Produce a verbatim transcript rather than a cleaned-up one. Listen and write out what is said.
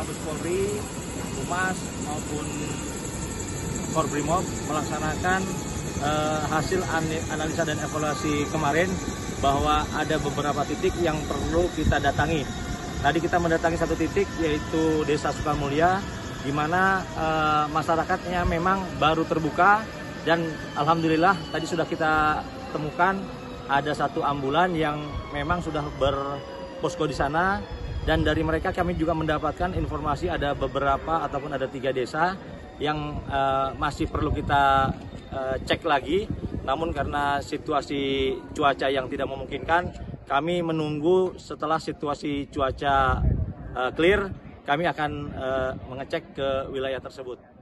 Mabes Polri, Humas maupun Korbrimob melaksanakan uh, hasil analisa dan evaluasi kemarin bahwa ada beberapa titik yang perlu kita datangi. Tadi kita mendatangi satu titik yaitu Desa Sukamulya, di mana uh, masyarakatnya memang baru terbuka dan alhamdulillah tadi sudah kita temukan ada satu ambulan yang memang sudah berposko di sana, dan dari mereka kami juga mendapatkan informasi ada beberapa ataupun ada tiga desa yang uh, masih perlu kita uh, cek lagi. Namun karena situasi cuaca yang tidak memungkinkan, kami menunggu setelah situasi cuaca uh, clear, kami akan uh, mengecek ke wilayah tersebut.